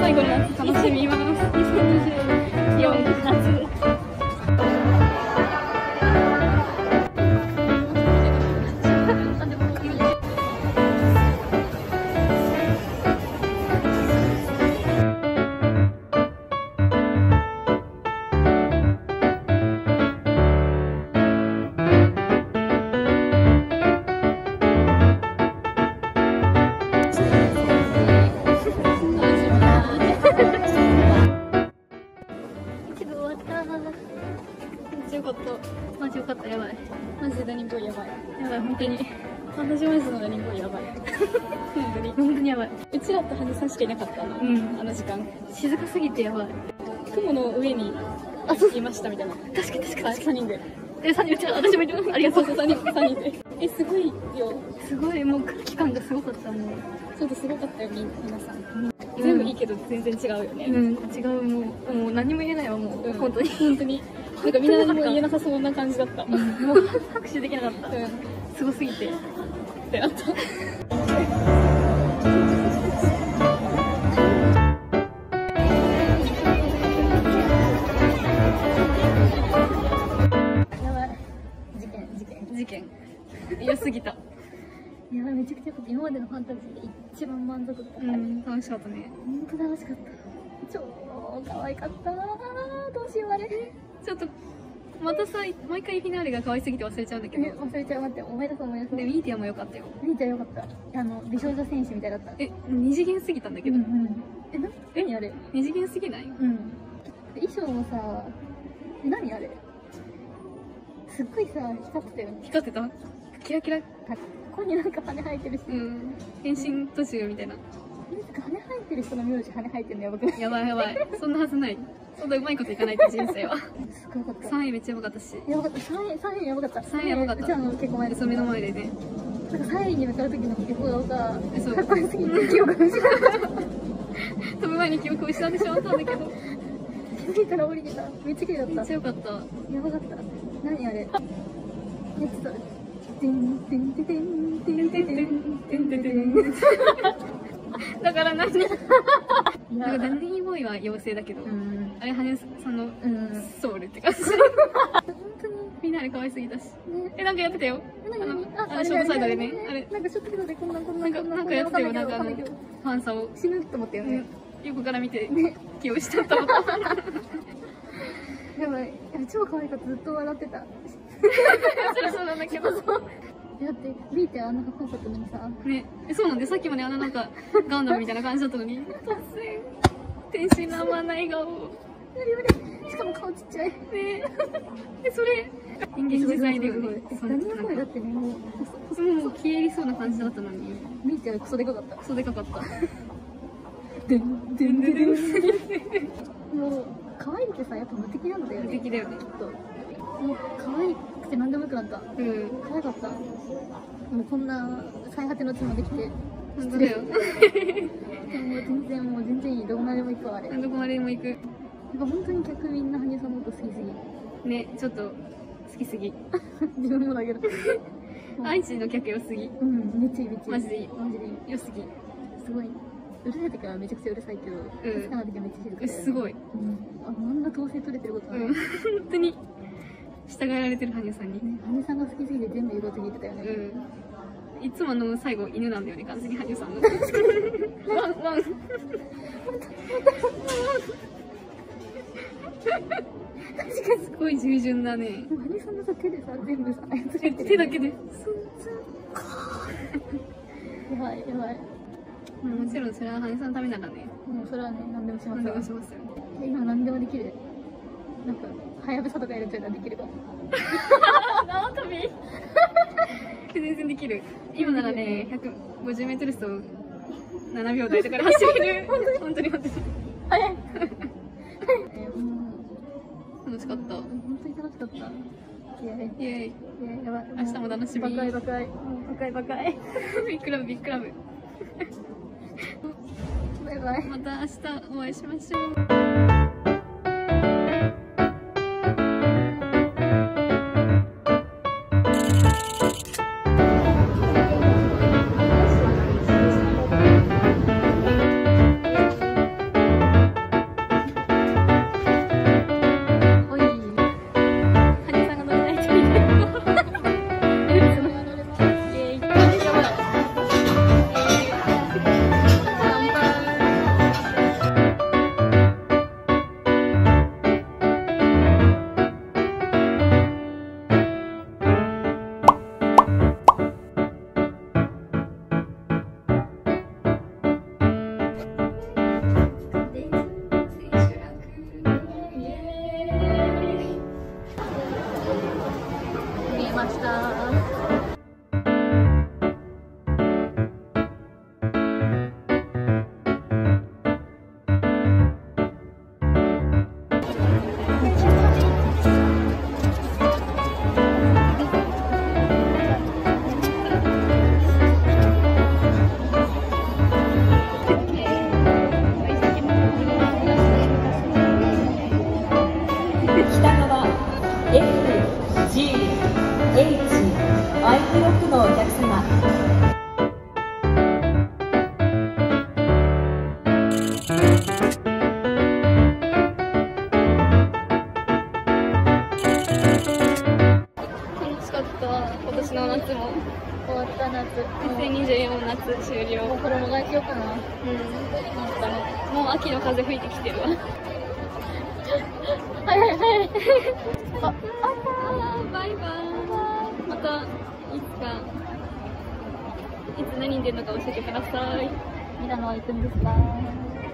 最後の夏楽しみます。2024夏。マジよかった、やばい。マジでダニンボーイやばい。やばい、本当に。ファンタジーマイズのダニンボーイやばい。本当にやばい。うちらと羽生さんしかいなかった、あの時間。静かすぎてやばい。雲の上にいましたみたいな。確かに3人で。3人、私もいる。ありがとう、3人で。すごいよ。すごい、もう空気感がすごかった、もう。ちょっとすごかったよ、皆さん。全部いいけど全然違うよね。違う、もう何も言えないわ、もう。本当に。なんかみんな何も言えなさそうな感じだった。もう拍手できなかった。すごすぎて。ってなった。やばい。事件。良すぎた。やばい、めちゃくちゃ良かった。今までのファンタジーで一番満足だった。楽しかったね。ほんと楽しかった。超可愛かったな。どうしようあれ。ちょっとまたさ、毎回フィナーレが可愛すぎて忘れちゃうんだけど。忘れちゃう。待って、思い出そう。で、ミーティアも良かったよ。ミーティア良かった。美少女戦士みたいだった。二次元すぎたんだけど。何あれ。二次元すぎない？衣装もさ、何あれ。すっごいさ、光ってたよね。光ってた？キラキラ。ここになんか羽生えてるし。変身途中みたいな。羽生えてる人の名字羽生えてるのやばくない？やばい。そんなはずない。そんなうまいこといかないって人生は。すごかった。3位めっちゃやばかったし。やばかった。3位やばかった。3位やばかった。じゃあ結構前で。目の前でね。なんか3位に向かう時の記憶がかっこよすぎて記憶を失った。飛ぶ前に記憶を失ってしまったんだけど。気づいたら降りてた。めっちゃ綺麗だった。めっちゃよかった。やばかった。何あれ。ちょっと。だから何？なんかダニーボーイは妖精だけど、あれ羽生さんのソウルって感じ。本当にみんなで可愛すぎたし。なんかやってたよ。ショートサイドでね。あれなんかショートサイドでこんなんかやってたよ。なんかファンサを死ぬと思ったよね。横から見て気をしちゃった。やばい。超可愛かった。ずっと笑ってた。そりゃそうなんだけど。だって見てあんなかっこよかったのにさ。ね、そうなんで、さっきまでなんかガンダムみたいな感じだったのに、突然天真爛漫な笑顔。しかも顔ちっちゃい。ね。でそれ人間自在だよね。何の声だってね、もう消え入りそうな感じだったのに。見てクソでかかった。でんでんでんでん。もう可愛いってさ、やっぱ無敵なんだよね。無敵だよね、きっと。もう可愛くて何でもよくなった。可愛かった。もうこんな最果ての地まで来て。本当だよ。もう全然いい。どこまでも行くわ、あれ。どこまでも行く。なんか本当に客みんな羽生さんのこと好きすぎ。ね、ちょっと好きすぎ。自分もだけど。愛知の客良すぎ。めっちゃいい、マジでいい。良すぎ。すごい。うるさい時はめちゃくちゃうるさいけど、静かな時はめっちゃ静かで。すごい。あんな統制取れてることない。本当に。従えられてる羽生さんに。羽生さんが好きすぎて全部言うこと聞いてたよね。いつも最後犬なんだよね、完全に羽生さんの。ワン。確かにすごい従順だね。羽生さんのさ、手でさ、全部さ、手だけで。やばい。もちろんそれは羽生さんのためならね。もうそれはね、何でもしますよ。今何でもできる。なんか、はやぶさとかやるというのはできるかも。縄跳び全然できる。今ならね、150m 走7秒台とかで走れる。本当に。早い。楽しかった。本当に楽しかった。イエーイ。やばい。明日も楽しみ。バカイ。ビッグラブ。バイバイ。また明日お会いしましょう。 2024夏終了。もう衣替えしようかな。もう秋の風吹いてきてるわ。はいはいはい。バイバイ。またいつか、いつ何に出るのか教えてください。ミラノは行くんですか？